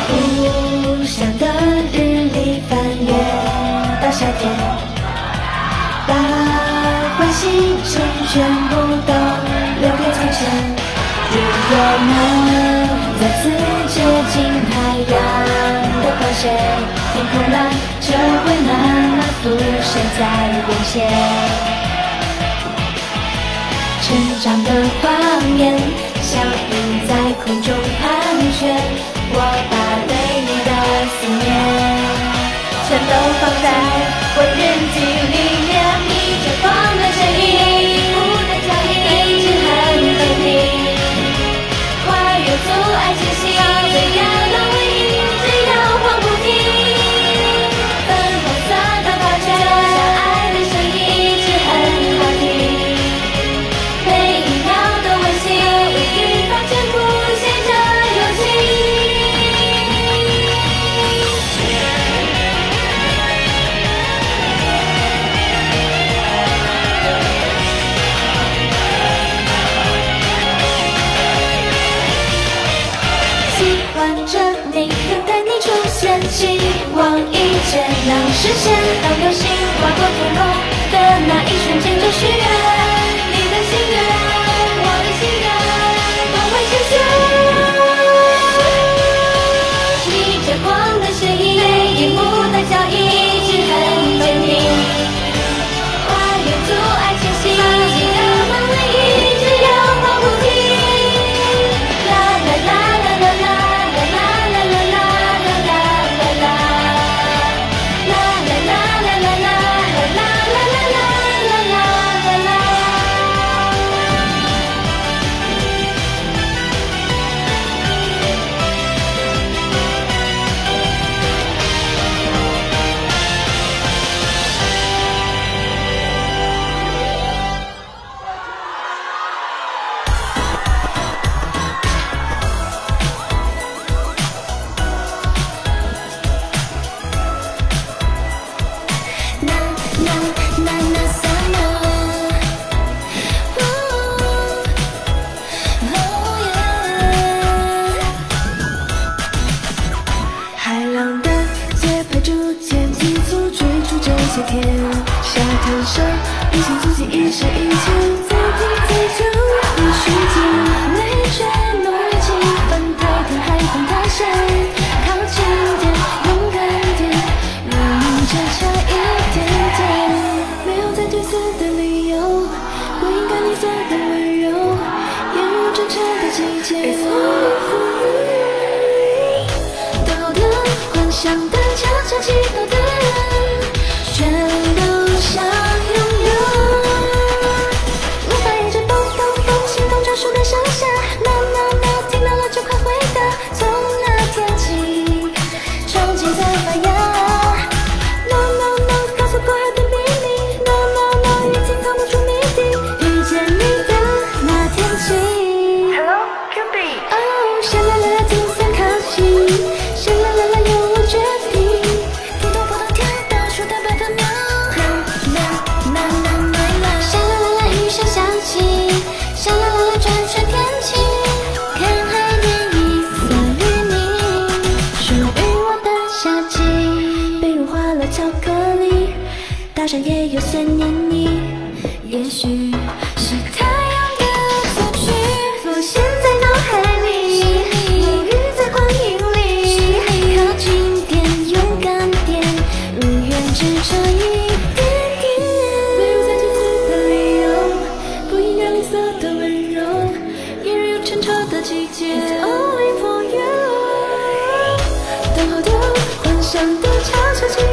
故乡的日历翻阅到夏天，把欢喜声全部都留给从前。如果能再次接近太阳的光线，天空蓝就会慢慢浮现在眼前。成长的画面像云在空中盘旋，我把对你的思念全都放在我日记里面。逆着风的身影，不的脚印一直很坚定，跨越阻碍前行，最远的回忆只要晃不停。粉红色的发圈，相爱的声音一直很好听，每一秒的温馨，无语发全部写着友情。喜欢着你，等待你出现，希望一切能实现。当流星划过天空的那一瞬间，就许愿，你的心愿，我的心愿，都会实现。逆着光的身影，夜幕的脚印一直很坚定，跨越阻碍前行，记得门卫一直要晃不停。啦啦啦啦啦啦啦啦啦啦啦啦啦啦啦，啦啦啦啦啦啦啦啦啦啦啦啦。海浪的节拍逐渐急促，追逐这些天。沙滩上一起足迹一深一浅，再低再久一瞬间，内卷浓郁气氛，太甜海风塌陷，靠近点，勇敢点，愿意只差一点点。没有再褪色的理由，不应该吝啬的温柔，也有真诚的季节。想的悄悄祈祷的人，全都想拥有。无法一直蹦蹦蹦，心动专属的盛夏。No no no， 听到了就快回答。从那天起，憧憬在发芽。No no no， 告诉过后的秘密。No no no， 已经藏不住谜底。遇见你的那天起。Hello Cupid。哦，沙啦啦啦，总算靠近。沙啦啦啦，有我决定。听懂不懂，听到数到8分秒。啦啦啦啦啦，沙啦啦啦，雨声响起。沙啦啦啦，转瞬天晴。看海面一色与你，属于我的夏季。被融化了巧克力，大山也有些黏腻。也许是太阳的作曲，浮现在脑海里，沐浴在光影里。靠近点，勇敢点，愿只差一点点。没有再褪色的理由，不应该吝啬的温柔，依然有沉沉的季节。It's only for you， 等候的幻想的悄悄。